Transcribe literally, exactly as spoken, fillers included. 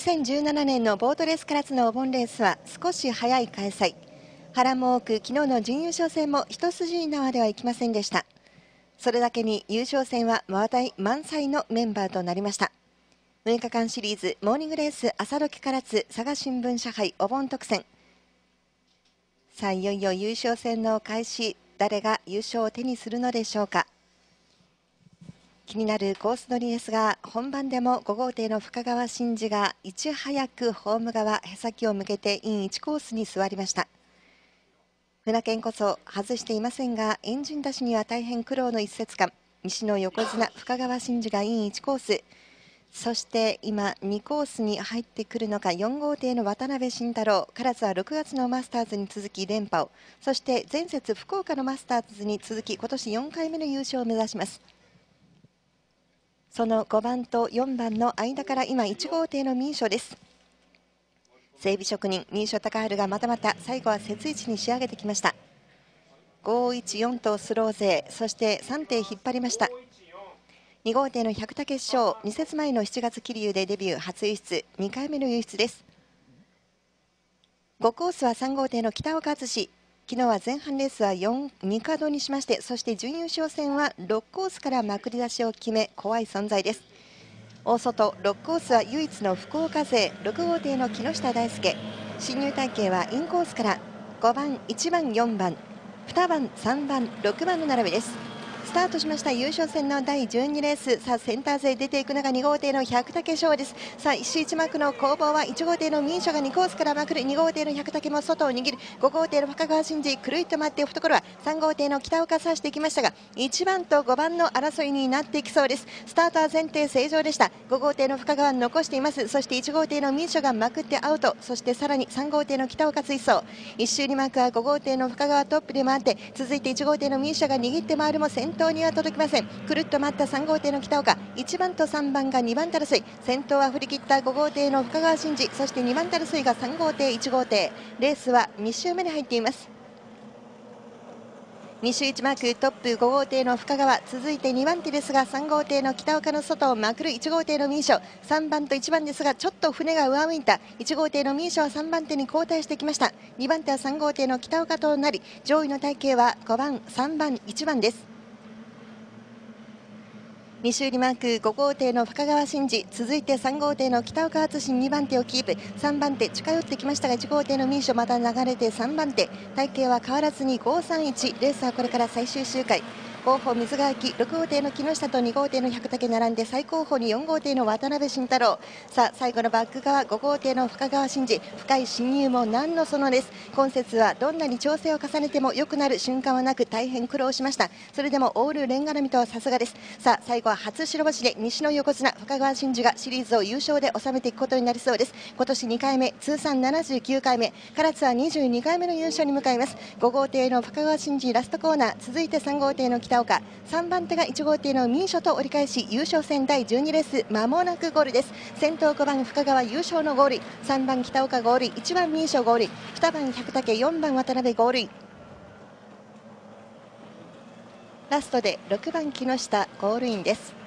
にせんじゅうななねんのボートレース唐津のお盆レースは少し早い開催。波乱も多く、昨日の準優勝戦も一筋縄ではいきませんでした。それだけに優勝戦は話題満載のメンバーとなりました。むいかかんシリーズモーニングレース朝時唐津佐賀新聞社杯お盆特選。さあ、いよいよ優勝戦の開始、誰が優勝を手にするのでしょうか。気になるコース取りですが、本番でもご号艇の深川真司がいち早くホーム側へ先を向けてインいちコースに座りました。船券こそ外していませんが、エンジン出しには大変苦労の一節間。西の横綱深川真司がインいちコース、そして今にコースに入ってくるのかよん号艇の渡辺慎太郎。唐津はろくがつのマスターズに続き連覇を、そして前節福岡のマスターズに続き今年よんかいめの優勝を目指します。そのごばんとよんばんの間から今いち号艇のミーショです。整備職人ミーショ高春がまたまた最後は雪位置に仕上げてきました。ごいちよんとスロー勢、そしてさん艇引っ張りました。に号艇の百田決勝、に節前のしちがつ桐生でデビュー初輸出、にかいめの輸出です。ごコースはさん号艇の北岡敦。昨日は前半レースはよん、に角にしまして、そして準優勝戦はろくコースからまくり出しを決め、怖い存在です。大外ろくコースは唯一の福岡勢、ろく号艇の木下大輔。進入体系はインコースからごばん、いちばん、よんばん、にばん、さんばん、ろくばんの並びです。スタートしました優勝戦のだいじゅうにレース。さあ、センター勢出ていくのがに号艇の百武翔です。さあ、一周一幕の攻防はいち号艇のミーショがにコースからまくる。に号艇の百武も外を握る。ご号艇の深川真司くるりと回っておくところはさん号艇の北岡指していきましたが、いちばんとごばんの争いになっていきそうです。スタートは前提正常でした。ご号艇の深川残しています。そしていち号艇のミーショがまくってアウト。そしてさらにさん号艇の北岡追走。一周に幕はご号艇の深川トップで回って、続いていち号艇のミーショが握って回るも先頭には届きません。くるっと回ったさん号艇の北岡、いちばんとさんばんがにばん手争い。先頭は振り切ったご号艇の深川真司、そしてにばん手争いがさん号艇いち号艇。レースはに周目に入っています。に周いち幕トップご号艇の深川、続いてにばん手ですがさん号艇の北岡の外をまくるいち号艇のミーショ、さんばんといちばんですがちょっと船が上向いた。いち号艇のミーショはさんばん手に後退してきました。にばん手はさん号艇の北岡となり、上位の体系はごばん、さんばん、いちばんです。に周にマークご号艇の深川真司、続いてさん号艇の北岡敦にばん手をキープ。さんばん手近寄ってきましたがいち号艇のミーショまた流れてさんばん手、体型は変わらずにごさんいち。レースはこれから最終周回。後方水川明ろく号艇の木下とに号艇の百武並んで、最後方によん号艇の渡辺慎太郎。さあ、最後のバック側ご号艇の深川真司、深い侵入も何のそのです。今節はどんなに調整を重ねても良くなる瞬間はなく大変苦労しました。それでもオールレンガ並みとはさすがです。さあ、最後は初白星で西の横綱深川真司がシリーズを優勝で収めていくことになりそうです。今年にかいめ、通算ななじゅうきゅうかいめ、唐津はにじゅうにかいめの優勝に向かいます。ご号艇の深川真司ラストコーナー、続いてさん号艇の北岡、さんばん手がいち号艇のミーショと折り返し、優勝戦だいじゅうにレースまもなくゴールです。先頭ごばん深川優勝のゴール、さんばん北岡ゴール、いちばんミーショゴール、にばん百武、よんばん渡辺ゴール、ラストでろくばん木下ゴールインです。